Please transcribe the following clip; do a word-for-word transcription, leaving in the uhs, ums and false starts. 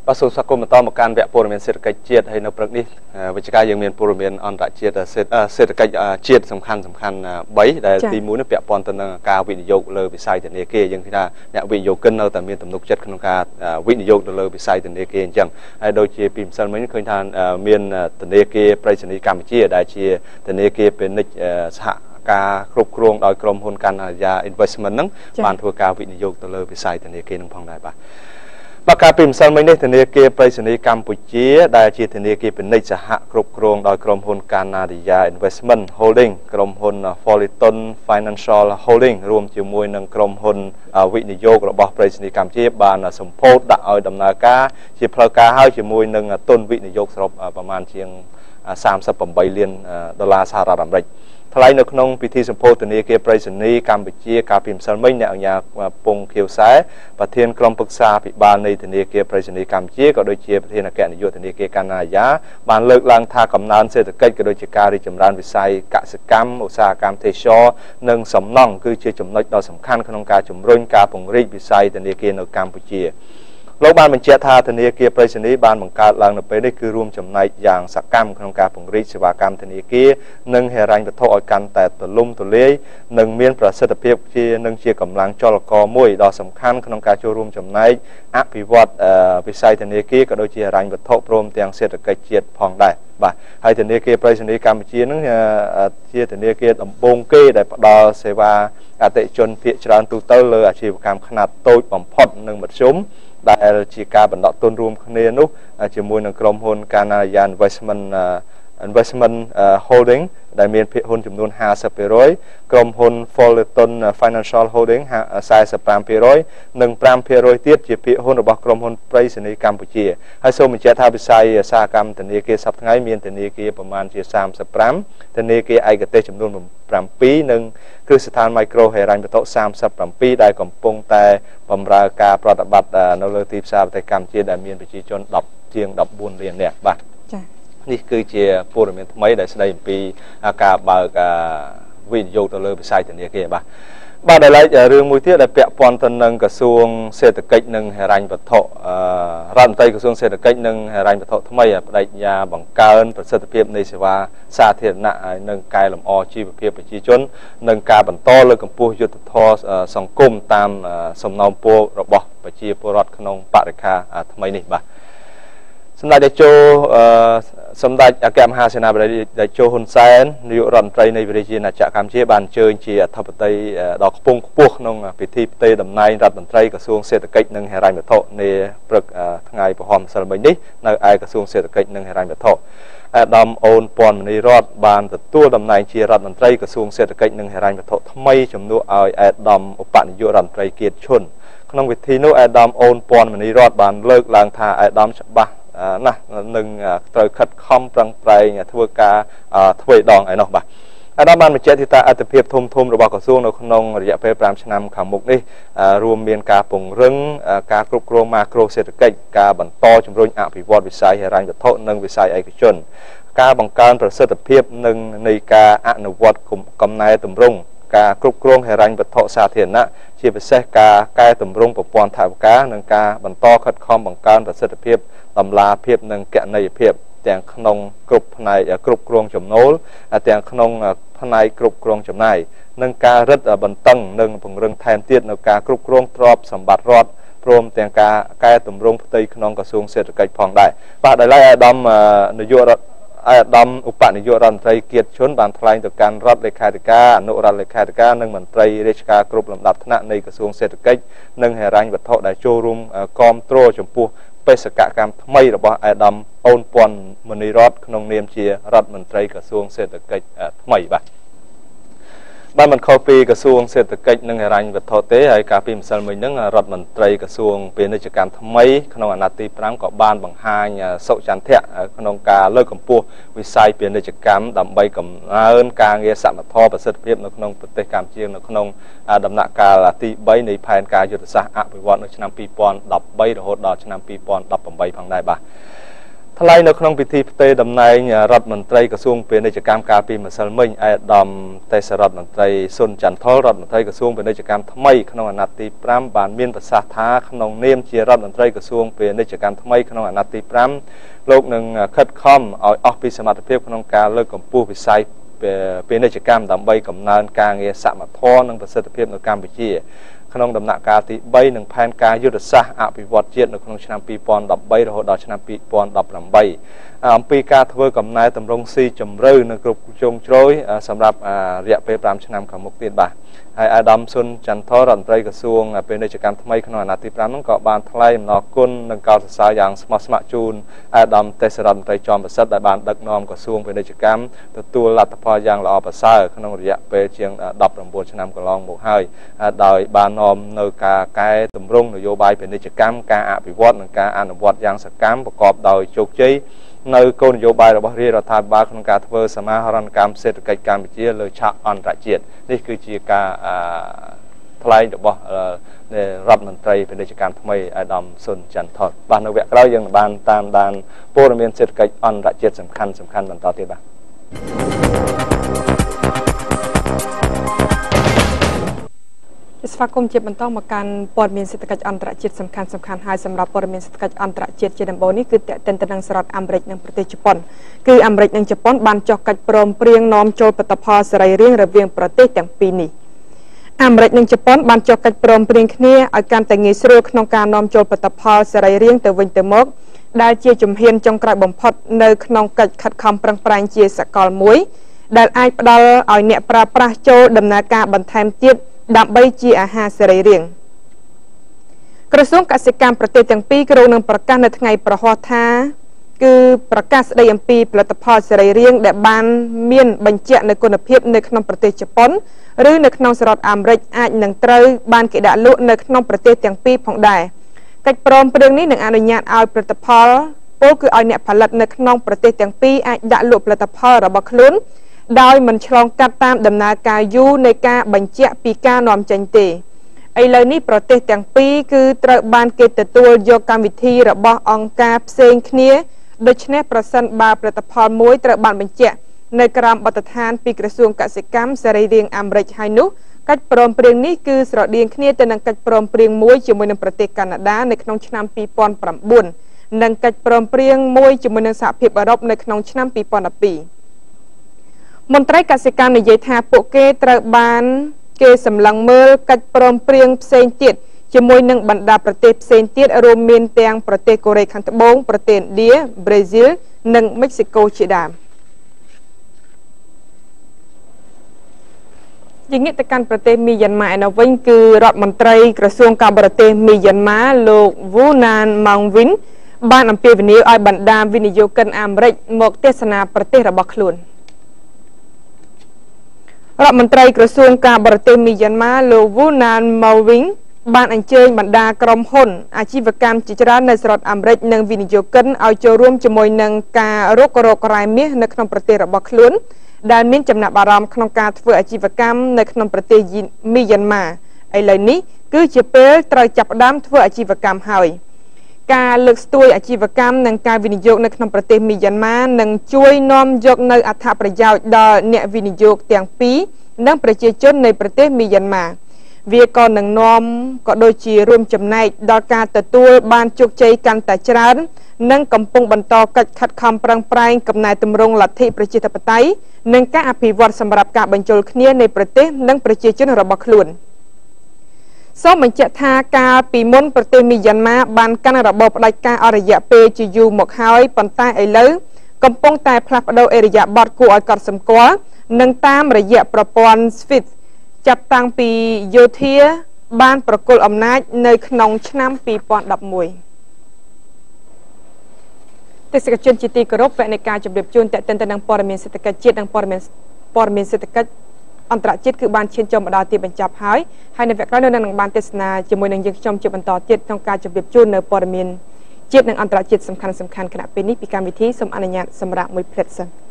và số sắc công to một can vẽ phổ biến sẽ được cách chiết hay nó bậc đi với cái dương miền phổ biến on tại chiết sẽ sẽ được cách chiết sầm khăn sầm khăn bấy để tìm muốn nó vẽ pon tên cao vị dầu lơ bị sai từ này kia nhưng khi ta vẽ vị dầu cân ở tại miền tầm nục chất không ca vị dầu lơ bị sai từ này kia chẳng đôi chia pin sân mấy khơi than miền từ này kia President Cambodia đại chia từ này kiaเป็นนิจhạการครบครองโดยกรมหุ้นการยา investment นั้นบานทัวการวินิโยคตลอดไปใส่ธนาคารนึงพองได้ปะประกาศพิมพ์สันไม่ได้ธนาคารไปสนิกัมพูชีได้จีธนาคารเป็นนิจหะครบครองโดยกรมหุ้นการยา investment holding กรมหุ้น Fullerton financial holding รวมជាមួយ នឹង ក្រុមហ៊ុន វិនិយោគ របស់ President កម្ពុជា បាន សម្ពោធ ដាក់ ឲ្យ ដំណើរ ការ ជា ផ្លូវការ ហើយ ជាមួយ នឹង ទុន វិនិយោគ សរុប ប្រមាណ ជាង សាមសិបប្រាំបី លាន ដុល្លារ សហរដ្ឋ អាមេរិក ថ្លែង នៅ ក្នុង ពិធី សម្ពោធ ធនាគារ President កម្ពុជា កាល ពី ម្សិល មិញ អ្នក អាជ្ញា ពង ខៀវសែ ប្រធាន ក្រុម ប្រឹក្សា ពិបាល នៃ ធនាគារ President កម្ពុជា ក៏ ដូចជា ប្រធាន អគ្គនាយក ធនាគារ កាណាដា បាន លើកឡើង ថា កំណើន សេដ្ឋកិច្ច ក៏ ដូចជា ការ រីកចម្រើន វិស័យ កសិកម្ម ឧស្សាហកម្ម ទេសចរណ៍ និង សំណង់ គឺជា ចំណុច ដ៏ សំខាន់ ក្នុង ការ ជំរុញ ការ ពង្រីក វិស័យ ធនាគារ នៅ កម្ពុជា លោក បាន បញ្ជាក់ ថា ធនាគារ President បាន បង្កើត ឡើង នៅ ពេល នេះ គឺ រួម ចំណែក យ៉ាង សកម្ម ក្នុង ការ ពង្រីក សេវាកម្ម ធនាគារ និង ហិរញ្ញវត្ថុ ឲ្យ កាន់ តែ ទូលំទូលាយ និង មាន ប្រសិទ្ធភាព ជា និង ជា កម្លាំង ចលករ មួយ ដ៏ សំខាន់ ក្នុង ការ ចូល រួម ចំណែក អភិវឌ្ឍ វិស័យ ធនាគារ ក៏ ដូចជា ហិរញ្ញវត្ថុ ព្រម ទាំង សេដ្ឋកិច្ច ជាតិ ផង ដែរ បាទ ហើយ ធនាគារ President កម្ពុជា នឹង ជា ធនាគារ ដំបូង គេ ដែល ផ្ដល់ សេវា អតិជន ភាគ ច្រើន ទូទៅ លើ អាជីវកម្ម ខ្នាត តូច បំផុត និង មធ្យម ដែល ជា ការ បណ្ដុះ ទុន រួម គ្នា នោះ ជាមួយ នឹង ក្រុមហ៊ុន កាណាដា investment investment holding ដែល មាន ភាគ ហ៊ុន ចំនួន ห้าสิบเปอร์เซ็นต์ ក្រុមហ៊ុន Fullerton financial holding สี่สิบห้าเปอร์เซ็นต์ និង ห้าเปอร์เซ็นต์ ទៀត ជា ភាគ ហ៊ុន របស់ ក្រុមហ៊ុន President កម្ពុជា ហើយ សូម បញ្ជាក់ ថា វិស័យ ឧស្សាហកម្ម ធនាគារ សប្តាហ៍ ថ្ងៃ មាន ធនាគារ ប្រមាណ ជា សាមសិបប្រាំ ធនាគារ ឯកទេស ចំនួន ប្រាំពីរ និង គ្រឹះស្ថាន micro ហិរញ្ញវត្ថុ សាមសិបប្រាំពីរ ដែល កំពុង តែ បម្រើ ការ ប្រតិបត្តិ នៅ លើ ទីផ្សារ ប្រទេស កម្ពុជា ដែល មាន ប្រជាជន ដប់ ជាង ដប់បួន លាន នាក់ បាទ ចា៎ នេះ គឺជា ព័ត៌មាន ថ្មី ដែល ស្ដី អំពី ការ បើក វិនិយោគ ទៅ លើ វិស័យ ធនាគារ បាទ បាទ ដែល រឿង មួយ ទៀត ដែល ពាក់ ព័ន្ធ ទៅ នឹង ក្រសួង សេដ្ឋកិច្ច និង ហិរញ្ញវត្ថុ រដ្ឋមន្ត្រី ក្រសួង សេដ្ឋកិច្ច និង ហិរញ្ញវត្ថុ ថ្មី បដិញ្ញា បង្កើន ប្រសិទ្ធភាព នៃ សេវា សាធារណៈ និង កែលម្អ ជីវភាព ប្រជាជន និង ការ បន្ត លើកកម្ពស់ យុត្តិធម៌ សង្គម តាម សំណូមពរ របស់ ប្រជាពលរដ្ឋ ក្នុង បរិក្ខារ ថ្មី នេះ បាទ សម្ដេច តេជោ សម្ដេច អគ្គមហាសេនាបតី តេជោ ហ៊ុនសែន នាយក រដ្ឋមន្ត្រី នៃ រាជាណាចក្រ កម្ពុជា បាន អញ្ជើញ ជា អធិបតី ដ៏ ខ្ពង់ខ្ពស់ ក្នុង ពិធី ផ្ទេរ តំណែង រដ្ឋមន្ត្រី ក្រសួង សេដ្ឋកិច្ច និង ហិរញ្ញវត្ថុ នា ព្រឹក ថ្ងៃ ពហុ ម្សិល មិញ នេះ នៅ ឯ ក្រសួង សេដ្ឋកិច្ច និង ហិរញ្ញវត្ថុ អាដាម អូន ពាន់ មនីរតន៍ បាន ទទួល តំណែង ជា រដ្ឋមន្ត្រី ក្រសួង សេដ្ឋកិច្ច និង ហិរញ្ញវត្ថុ ថ្មី ជំនួស ឲ្យ អាដាម ឧបនាយក រដ្ឋមន្ត្រី គៀត ឈុន ក្នុង វិធី នោះ អាដាម អូន ពាន់ មនីរតន៍ បាន លើកឡើង ថា អាដាម ច្បាស់ ណា នឹង ត្រូវ ខិតខំ ប្រឹងប្រែង ធ្វើ ការ ធ្វើ ដង ឯនោះ បាទ អាដាម បាន បញ្ជាក់ ថា អត្ថប្រយោជន៍ ធំធំ របស់ ក្រសួង នៅ ក្នុង រយៈ ពេល ប្រាំ ឆ្នាំ ខាង មុខ នេះ រួម មាន ការ ពង្រឹង ការ គ្រប់គ្រង ម៉ាក្រូ សេដ្ឋកិច្ច ការ បន្ត ជំរុញ អភិវឌ្ឍ វិស័យ ហិរញ្ញវត្ថុ និង វិស័យ ឯកជន ការ បង្កើន ប្រសិទ្ធភាព និង នៃ ការ អនុវត្ត កំណែទម្រង់ ការ គ្រប់គ្រង ហិរញ្ញវត្ថុ សាធារណៈ ជា ពិសេស ការ កែតម្រង់ ប្រព័ន្ធ ថវិកា និង ការ បន្ត ខិតខំ បង្កើន ប្រសិទ្ធភាព តម្លាភាព និង គណនេយ្យភាព ទាំង ក្នុង គ្រប់ ផ្នែក គ្រប់គ្រង ចំណូល ទាំង ក្នុង ផ្នែក គ្រប់គ្រង ចំណាយ និង ការ រឹតបន្តឹង និង ពង្រឹង ថែមទៀត នៅ ការ គ្រប់គ្រង ទ្រព្យសម្បត្តិ រដ្ឋ ព្រម ទាំង ការ កែតម្រង់ ផ្ទៃក្នុង ក្រសួង សេដ្ឋកិច្ច ផង ដែរ បាទ ដោយឡែក អាដាម នាយក រដ្ឋ អាដាម ឧបនាយក រដ្ឋមន្ត្រី គៀត ឈុន បាន ថ្លែង ទៅ កាន់ រដ្ឋលេខាធិការ អនុរដ្ឋលេខាធិការ និង មន្ត្រី រាជការ គ្រប់ លំដាប់ ថ្នាក់ នៃ ក្រសួង សេដ្ឋកិច្ច និង ហិរញ្ញវត្ថុ ដែល ចូល រួម គាំទ្រ ចំពោះ បេសកកម្ម ថ្មី របស់ អាដាម អូន ពាន់ មនីរតន៍ ក្នុង នាម ជា រដ្ឋមន្ត្រី ក្រសួង សេដ្ឋកិច្ច ថ្មី បាទ បាន មិន ខុស ពី ក្រសួង សេដ្ឋកិច្ច និង ហិរញ្ញវត្ថុ ទេ ហើយ កាល ពី ម្សិល មិញ ហ្នឹង រដ្ឋមន្ត្រី ក្រសួង ពាណិជ្ជកម្ម ថ្មី ក្នុង អាណត្តិ ទី ប្រាំ ក៏ បាន បង្ហាញ សុចន្ទៈ ក្នុង ការ លើកកម្ពស់ វិស័យ ពាណិជ្ជកម្ម ដើម្បី កំណើន ការងារ សមត្ថភាព ប្រសិទ្ធភាព នៅ ក្នុង ប្រទេស កម្ពុជា នៅ ក្នុង ដំណាក់កាល ទី បី នៃ ផែនការ យុទ្ធសាស្ត្រ អភិវឌ្ឍន៍ នៅ ឆ្នាំ ពីរពាន់ដប់បី រហូត ដល់ ឆ្នាំ ពីរពាន់ដប់ប្រាំបី ផង ដែរ បាទ ថថ្លែងនៅក្នុងពិធីផ្ទេរតំណែងរដ្ឋមន្ត្រីក្រសួងពាណិជ្ជកម្មការពីម្សិលមិញឯកឧត្តមទេសរដ្ឋមន្ត្រីសុនចន្ទថុលរដ្ឋមន្ត្រីក្រសួងពាណិជ្ជកម្មថ្មីក្នុងអាណត្តិទីfiveបានមានប្រសាសន៍ថាក្នុងនាមជារដ្ឋមន្ត្រីក្រសួងពាណិជ្ជកម្មថ្មីក្នុងអាណត្តិទីfiveលោកនឹងខិតខំឲ្យអស់ពីសមត្ថភាពក្នុងការលើកកម្ពស់វិស័យពាណិជ្ជកម្មដើម្បីកំណើនការងារសមត្ថភាពនិងប្រសិទ្ធភាពនៅកម្ពុជាក្នុងដំណាក់កាលទីthreeនិងផែនការយុទ្ធសាស្ត្រអភិវឌ្ឍជាតិនៅក្នុងឆ្នាំtwenty thirteenរហូតដល់ឆ្នាំtwenty eighteenអំពីការធ្វើកំណែតម្រង់ស៊ីជម្រៅនៅគ្រប់ជ្រុងជ្រោយសម្រាប់រយៈពេលfiveឆ្នាំខាងមុខទៀតបាទហើយអាដាមសុនចន្ទថុលរដ្ឋមន្ត្រីក្រសួងពាណិជ្ជកម្មថ្មីក្នុងអាណត្តិទីfiveនោះក៏បានថ្លែងអំណរគុណនិងកោតសរសើរយ៉ាងស្មោះស្ម័គ្រជូនអាដាមទេសរដ្ឋមន្ត្រីចំប្រសិទ្ធដែលបានដឹកនាំក្រសួងពាណិជ្ជកម្មទទួលលទ្ធផលយ៉ាងល្អប្រសើរក្នុងរយៈពេលជាងnineteenឆ្នាំកន្លងមកហើយដោយបាននាំនៅការកែតម្រង់នយោបាយពាណិជ្ជកម្មការអភិវឌ្ឍនិងការអនុវត្តយ៉ាងសកម្មប្រកបដោយជោគជ័យនៅគោលនយោបាយរបស់រាជរដ្ឋាភិបាលក្នុងការធ្វើសមាហរណកម្មសេដ្ឋកិច្ចកម្ពុជាលើឆាកអន្តរជាតិនេះគឺជាការថ្លែងរបស់រដ្ឋមន្ត្រីពាណិជ្ជកម្មថ្មីអាដាមសុនចន្ទថុលបាទនៅវគ្គក្រោយយើងនឹងបានតាមដានព័ត៌មានសេដ្ឋកិច្ចអន្តរជាតិសំខាន់សំខាន់បន្តទៀតបាទស្វាគមន៍ជាបន្តមកកាន់ព័ត៌មានសេដ្ឋកិច្ចអន្តរជាតិសំខាន់សំខាន់ហើយសម្រាប់ព័ត៌មានសេដ្ឋកិច្ចអន្តរជាតិជាដំបូងនេះគឺតេតិនទៅនឹងសហរដ្ឋអាមេរិកនិងប្រទេសជប៉ុនគឺអាមេរិកនិងជប៉ុនបានចុះកិច្ចព្រមព្រៀងនាំចូលផលិតផលសេរីរាង្គរវាងប្រទេសទាំងពីរនេះអាមេរិកនិងជប៉ុនបានចុះកិច្ចព្រមព្រៀងគ្នាឲ្យកាន់តែងាយស្រួលក្នុងការនាំចូលផលិតផលសេរីរាង្គទៅវិញទៅមកដែលជាជំហានចុងក្រោយបំផុតនៅក្នុងកិច្ចខិតខំប្រឹងប្រែងជាសកលមួយដែលអាចផ្ដល់ឲ្យអ្នកប្រើប្រាស់ចូលដំណើរការបន្ថែមទៀតដើម្បីជាអាហារសេរីរាង្គក្រសួងកសិកម្មប្រទេសទាំងពីរគ្រោងនឹងប្រកាសនៅថ្ងៃប្រហ័សថាគឺប្រកាសស្ដីអំពីផលិតផលសេរីរាង្គដែលបានមានបញ្ជាក់នៅគុណភាពនៅក្នុងប្រទេសជប៉ុនឬនៅក្នុងសហរដ្ឋអាមេរិកអាចនឹងត្រូវបានគេដាក់លក់នៅក្នុងប្រទេសទាំងពីរផងដែរកិច្ចព្រមព្រៀងនេះនឹងអនុញ្ញាតឲ្យផលិតផលពលគឺឲ្យអ្នកផលិតនៅក្នុងប្រទេសទាំងពីរអាចដាក់លក់ផលិតផលរបស់ខ្លួនដោយមិនឆ្លងកាត់តាមដំណើរការយូរនៃការបញ្ជាក់ពីការនាំចេញទេឥឡូវនេះប្រទេសទាំងពីរគឺត្រូវបានគេទទួលយកកម្មវិធីរបស់អង្គការផ្សេងគ្នាដូច្នេះប្រសិនបើផលិតផលមួយត្រូវបានបញ្ជាក់នៅក្រោមបទដ្ឋានពីក្រសួងកសិកម្មសេរីរាង្គអាមេរិកហើយនោះកិច្ចព្រមព្រៀងនេះគឺស្រដៀងគ្នាទៅនឹងកិច្ចព្រមព្រៀងមួយជាមួយនឹងប្រទេសកាណាដានៅក្នុងឆ្នាំtwo thousand nineនិងកិច្ចព្រមព្រៀងមួយជាមួយនឹងសហភាពអឺរ៉ុបនៅក្នុងឆ្នាំtwo thousand twelveមន្ត្រីកសិកម្មនិយាយថាពួកគេត្រូវបានគេសម្លឹងមើលកិច្ចព្រមព្រៀងផ្សេងទៀតជាមួយនឹងបណ្ដាប្រទេសផ្សេងទៀតរួមមានទាំងប្រទេសកូរ៉េខាងត្បូងប្រទេសឥណ្ឌាប្រេស៊ីលនិងមិចស៊ីកូជាដើមយើងងាកទៅកាន់ប្រទេសមីយ៉ាន់ម៉ាឯនោះវិញគឺរដ្ឋមន្ត្រីក្រសួងការបរទេសមីយ៉ាន់ម៉ាលោក Vu Nan Mang Vin បានអំពាវនាវឲ្យបណ្ដាវិនិយោគិនអាមេរិកមកទស្សនាប្រទេសរបស់ខ្លួនរដ្ឋមន្ត្រីក្រសួងការបរទេសមីយ៉ាន់ម៉ាលោក Vu Nan Mang Vin បានអញ្ជើញបណ្ដាក្រុមហ៊ុនអាជីវកម្មជាច្រើននៅសហរដ្ឋអាមេរិកនិងវិនិយោគិនឲ្យចូលរួមជាមួយនឹងការរករករ៉ែមាសនៅក្នុងប្រទេសរបស់ខ្លួនដែលមានចំណាប់អារម្មណ៍ក្នុងការធ្វើអាជីវកម្មនៅក្នុងប្រទេសមីយ៉ាន់ម៉ាឥឡូវនេះគឺជាពេលត្រូវចាប់ផ្ដើមធ្វើអាជីវកម្មហើយការលើកស្ទួយអាជីវកម្មនិងការវិនិយោគនៅក្នុងប្រទេសមីយ៉ាន់ម៉ានឹងជួយនាំយកនៅអត្ថប្រយោជន៍ដល់អ្នកវិនិយោគទាំងពីរនិងប្រជាជននៃប្រទេសមីយ៉ាន់ម៉ាវាក៏នឹងនាំក៏ដូចជារួមចំណែកដល់ការទទួលបានជោគជ័យកាន់តែច្រើននិងកំពុងបន្តកិច្ចខិតខំប្រឹងប្រែងកំណែទម្រង់លទ្ធិប្រជាធិបតេយ្យនិងការអភិវឌ្ឍសម្រាប់ការបញ្ចូលគ្នានៃប្រទេសនិងប្រជាជនរបស់ខ្លួនសូមបញ្ជាក់ថាកាលពីមុនប្រទេសមីយ៉ាន់ម៉ាបានកាន់របបផ្ដាច់ការអស់រយៈពេលជាយូរមកហើយប៉ុន្តែឥឡូវកំពុងតែផ្លាស់ប្ដូរអិរិយាបថគួរឲ្យកត់សម្គាល់និងតាមរយៈប្រព័ន្ធ Swift ចាប់តាំងពីយោធាបានប្រគល់អំណាចនៅក្នុងឆ្នាំtwo thousand elevenទេសកជនជាទីគោរពវគ្គនៃការជម្រាបជូនតេតិនទៅនឹងព័ត៌មានសេដ្ឋកិច្ចជាតិនិងព័ត៌មានព័ត៌មានសេដ្ឋកិច្ចអន្តរជាតិគឺបានឈានចូលមកដល់ទីបញ្ចប់ហើយហើយនៅវគ្គក្រោយនៅនឹងបានទេសនាជាមួយនឹងយើងខ្ញុំជាបន្តទៀតក្នុងការជម្រាបជូននៅព័ត៌មានជាតិនិងអន្តរជាតិសំខាន់ៗគណៈពេលនេះពីកម្មវិធីសូមអនុញ្ញាតសម្រាប់មួយផ្លេតសិន